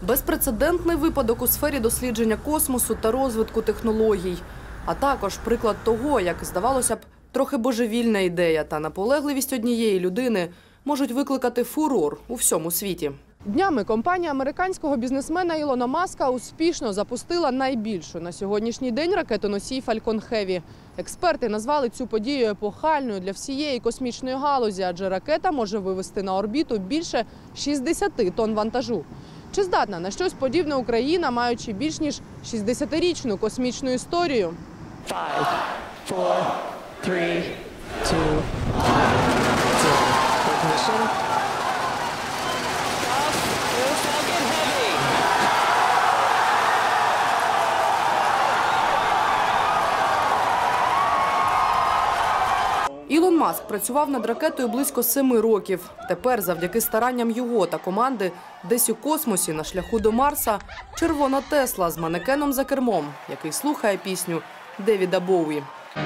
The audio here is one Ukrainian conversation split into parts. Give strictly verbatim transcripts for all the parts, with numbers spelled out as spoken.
Безпрецедентний випадок у сфері дослідження космосу та розвитку технологій. А також приклад того, як, здавалося б, трохи божевільна ідея та наполегливість однієї людини можуть викликати фурор у всьому світі. Днями компанія американського бізнесмена Ілона Маска успішно запустила найбільшу на сьогоднішній день ракетоносій Falcon Heavy. Експерти назвали цю подію епохальною для всієї космічної галузі, адже ракета може вивести на орбіту більше шістдесят тонн вантажу. Чи здатна на щось подібне Україна, маючи більш ніж шістдесятирічну космічну історію? Five, four, three, two, zero. Ignition. Ілон Маск працював над ракетою близько семи років. Тепер, завдяки старанням його та команди, десь у космосі на шляху до Марса червона Тесла з манекеном за кермом, який слухає пісню Девіда Боуї.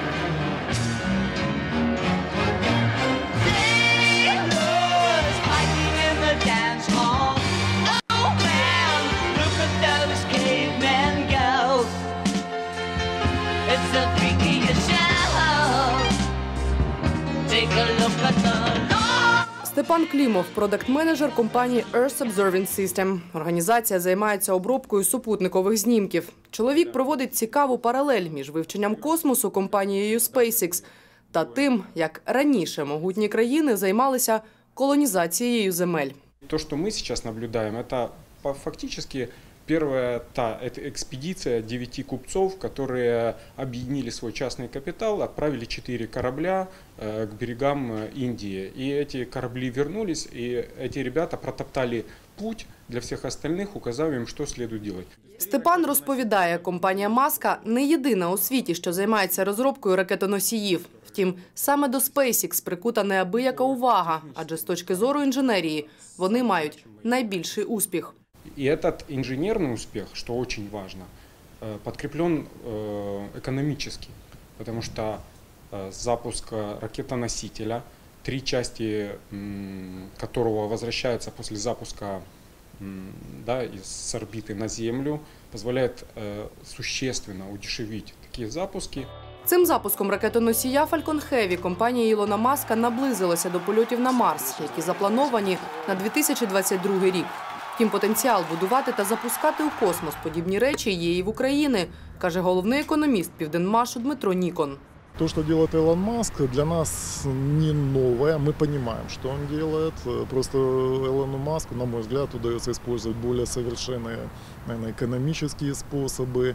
Степан Клімов – продакт-менеджер компанії Earth Observing System. Організація займається обробкою супутникових знімків. Чоловік проводить цікаву паралель між вивченням космосу компанією SpaceX та тим, як раніше могутні країни займалися колонізацією земель. То, що ми зараз наблюдаємо, це фактично первая та это экспедиция девяти купцов, которые объединили свой частный капитал, отправили четыре корабля к берегам Индии. И эти корабли вернулись, и эти ребята протоптали путь для всіх остальних, указав їм, що слід робити. Степан розповідає, компанія Маска не єдина у світі, що займається розробкою ракетоносіїв. Втім, саме до SpaceX прикута неабияка увага, адже з точки зору інженерії вони мають найбільший успіх. И этот инженерный успех, что очень важно, подкреплен экономически, потому что запуск ракетоносителя, три части которого возвращаются после запуска, да, с орбиты на Землю, позволяет существенно удешевить такие запуски. Цим запуском ракетоносія Falcon Heavy компанія Ілона Маска наблизилася до польотів на Марс, які заплановані на дві тисячі двадцять другий рік. Втім, потенціал будувати та запускати у космос подібні речі є і в Україні, каже головний економіст Південмашу Дмитро Нікон. То, что делает Илон Маск, для нас не новое. Мы понимаем, что он делает. Просто Илону Маску, на мой взгляд, удается использовать более совершенные, наверное, экономические способы.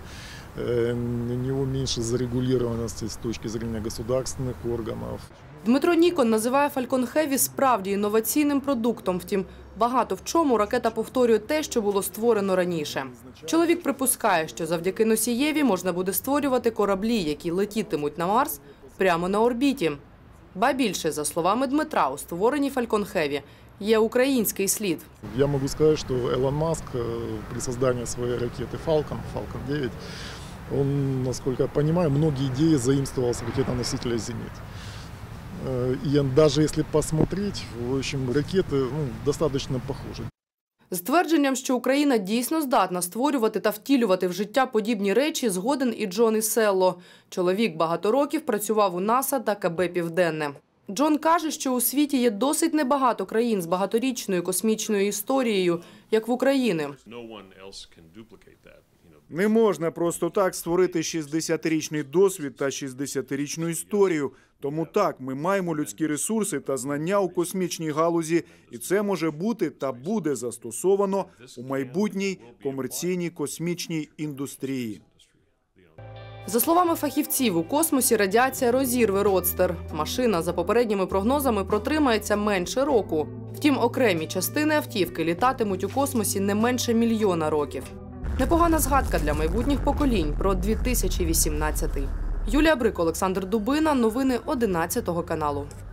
У него меньше зарегулированности с точки зрения государственных органов. Дмитро Нікон називає Falcon Heavy справді інноваційним продуктом. Втім, багато в чому ракета повторює те, що було створено раніше. Чоловік припускає, що завдяки носієві можна буде створювати кораблі, які летітимуть на Марс прямо на орбіті. Ба більше, за словами Дмитра, у створенні Falcon Heavy є український слід. Я можу сказати, що Ілон Маск при створенні своєї ракети Falcon, Falcon дев'ять, он, насколько я понимаю, многие идеи заимствовал с ракетоносителя «Зенит». И даже если посмотреть, в общем, ракеты ну, достаточно похожи. З твердженням, що Україна дійсно здатна створювати та втілювати в життя подібні речі, згоден і Джон Іселло. Чоловік багато років працював у НАСА та КБ «Південне». Джон каже, що у світі є досить небагато країн з багаторічною космічною історією, як в Україні. Не можна просто так створити шістдесятирічний досвід та шістдесятирічну історію. Тому так, ми маємо людські ресурси та знання у космічній галузі, і це може бути та буде застосовано у майбутній комерційній космічній індустрії. За словами фахівців, у космосі радіація розірве родстер. Машина, за попередніми прогнозами, протримається менше року. Втім, окремі частини автівки літатимуть у космосі не менше мільйона років. Непогана згадка для майбутніх поколінь про дві тисячі вісімнадцятий. Юлія Брик, Олександр Дубина. Новини одинадцятого каналу.